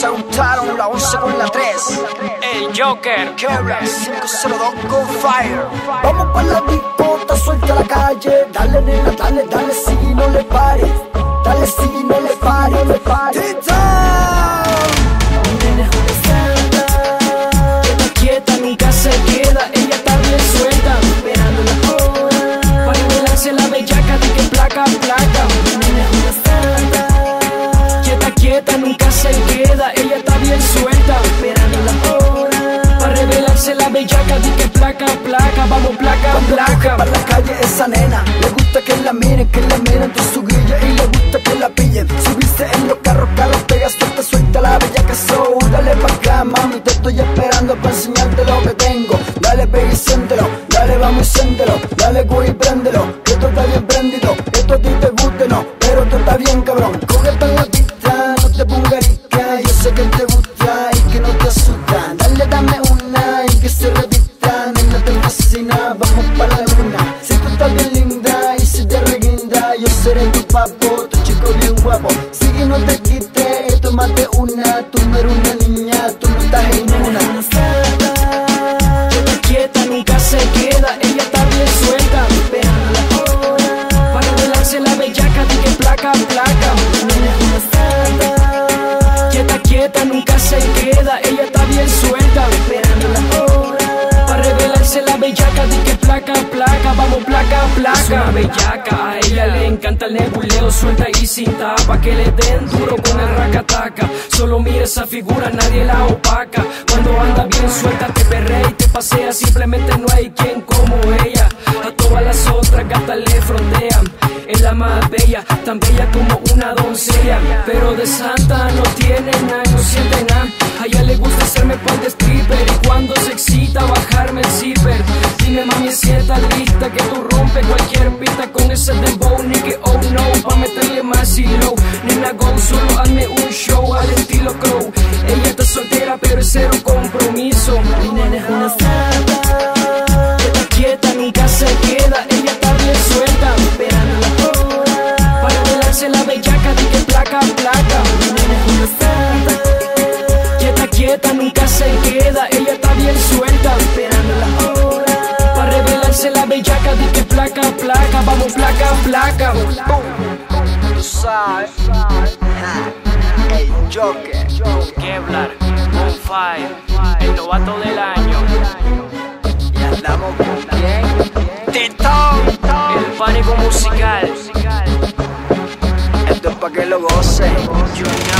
se juntaron la 11 con la 3. El Joker, Quebra 502 con Fire. Vamos pa' la discota, suelta la calle. Dale nena, dale, dale, sigue y no le pares. Dale, sigue y no le pares, no le pares. Mi nena es una santa, que está quieta, nunca se queda. Ella está bien suelta, esperando la hora para revelarse la bellaca de que placa, placa. Mi nena es una santa, que está quieta, nunca se queda. Ella está bien suelta, esperando la hora para revelarse la bellaca de que placa, placa. Vamos placa, placa. Para la calle esa nena, le gusta que la miren de su guilla y le gusta que la pillen. Subirse en los carros, pega, suelta, suelta la bellaca, so dale pa' acá, mami, te estoy esperando para enseñarte lo que tengo. Dale, pega y siéntelo, dale, vamos y siéntelo. Dale, güey, y préndelo, que esto está bien prendido. Esto a ti te guste, no, pero esto está bien, cabrón. Cógete en la pista, no te pongas rica. Yo sé que te gusta y que no te asusta. Dale, dame una y que se revista. Nena, te fascina, vamos pa' la luna. Si tú estás bien linda y si te reguinda, yo seré tu papo, tu chico bien guapo. Sigue, no te quites, esto es más de una. Tú no eres una niña, tú no estás en una. Está quieta, nunca se queda. Ella está bien suelta, esperando la hora para revelarse la bellaca de que placa, placa. Nena es una santa, que está quieta, nunca se queda. Ella está bien suelta, esperando la hora para revelarse la bellaca de que placa, placa. Vamos placa, placa. Es una bellaca, a ella le encanta el nebuleo, suelta y sin tapa, que le den duro con el racataca. Solo mira esa figura, nadie la opaca. Cuando anda bien suelta te perrea y te pasea, simplemente no hay quien como ella. A todas las otras gatas le frontean, es la más bella, tan bella como una doncella. Pero de santa no tiene nada, no siente nada. A ella le gusta hacerme pan de stripper y cuando se excita bajarme el zipper. Dime mami si estás lista, que tú rompes cualquier pista con ese dembow, ni que oh no, pa' meterle más y low. Nena go, solo hazme un show al estilo Crow. Ella está soltera pero es cero compromiso. Mi nena es una santa, que está quieta, nunca se queda. Ella está bien suelta, esperando la hora para revelarse la bellaca de que placa, placa. Mi nena es una santa, que está quieta, nunca se queda. Ella está bien suelta, esperando la hora para revelarse la bellaca de que placa, placa. Vamos placa, placa. Tú sabes, el Joker, Kevlar, on fire, el novato del año. y andamos con bien. Tito, El pánico musical. esto es pa' que lo gocen. Junior